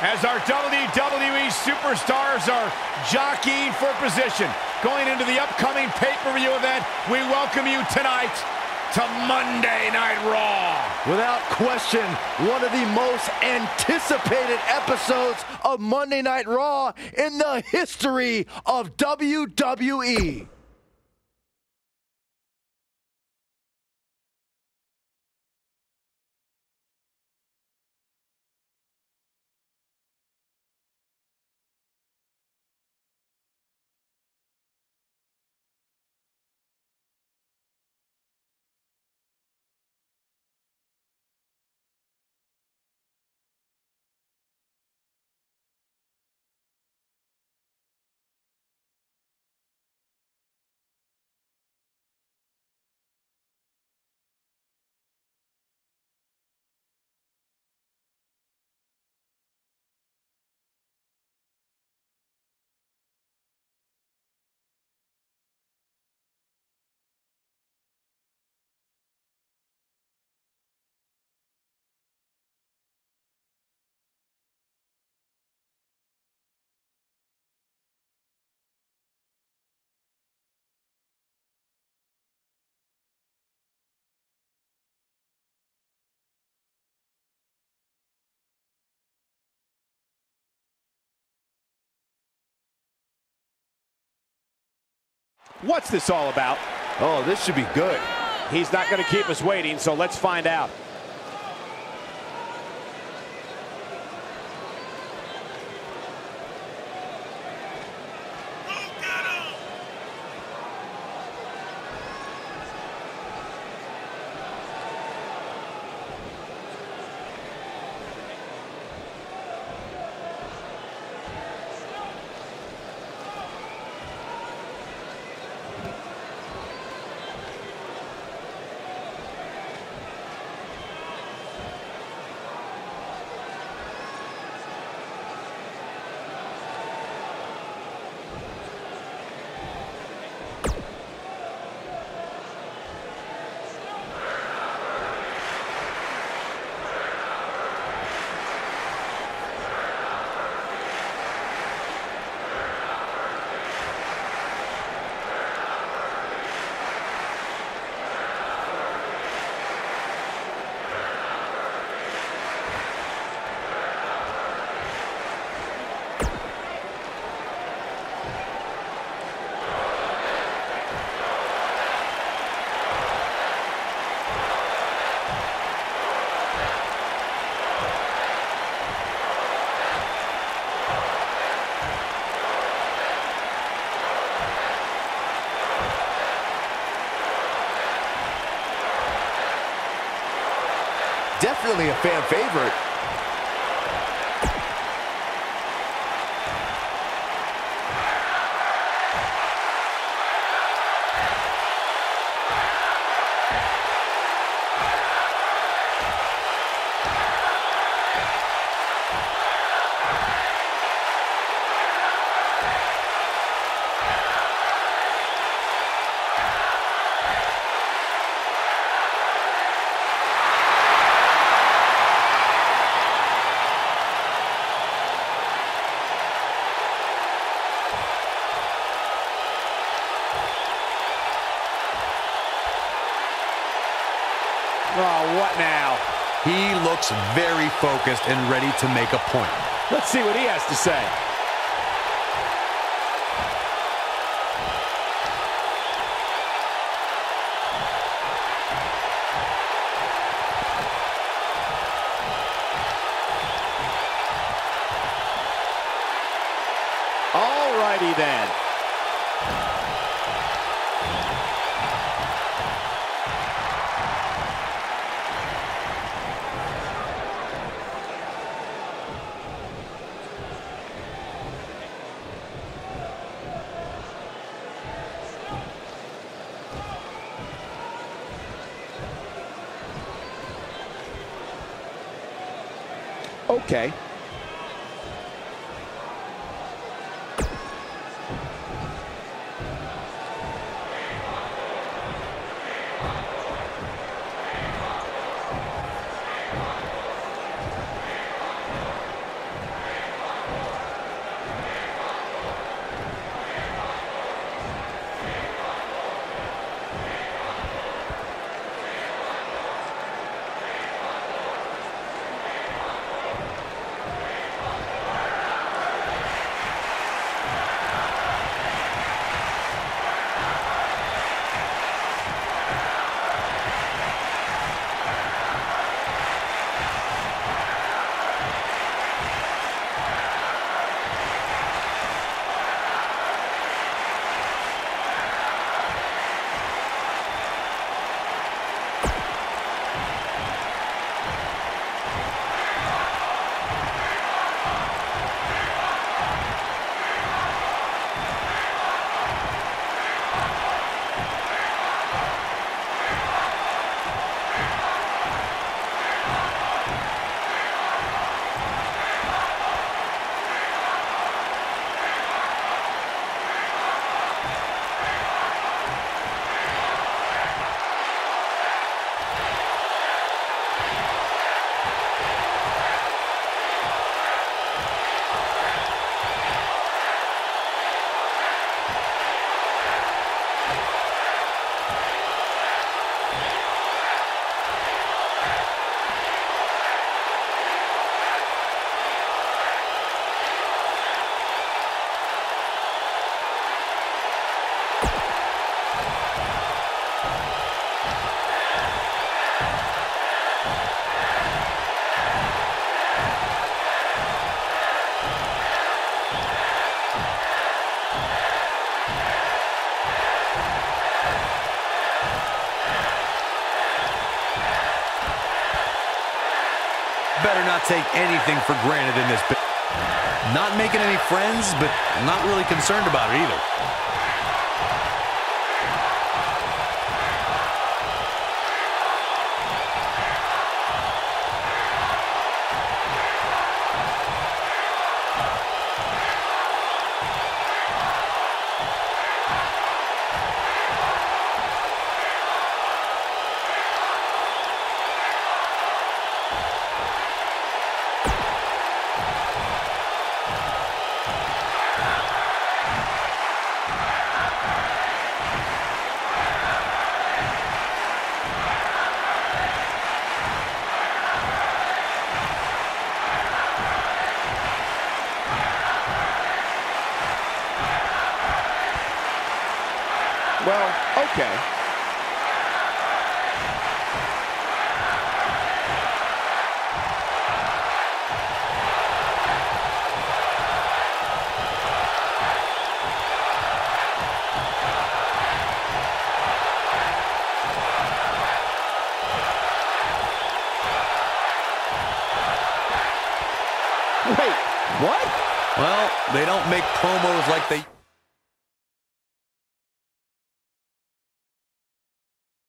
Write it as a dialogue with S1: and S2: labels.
S1: As our WWE superstars are jockeying for position, going into the upcoming pay-per-view event, we welcome you tonight to Monday Night Raw.
S2: Without question, one of the most anticipated episodes of Monday Night Raw in the history of WWE.
S1: What's this all about?
S2: Oh, this should be good.
S1: He's not going to keep us waiting, so let's find out.
S2: Definitely a fan favorite.
S1: Oh, what now?
S3: He looks very focused and ready to make a point.
S1: Let's see what he has to say. All righty then. Okay.
S3: better not take anything for granted in this. Not making any friends, but not really concerned about it either.
S1: Well, okay. Wait, what?
S3: Well, they don't make promos like they...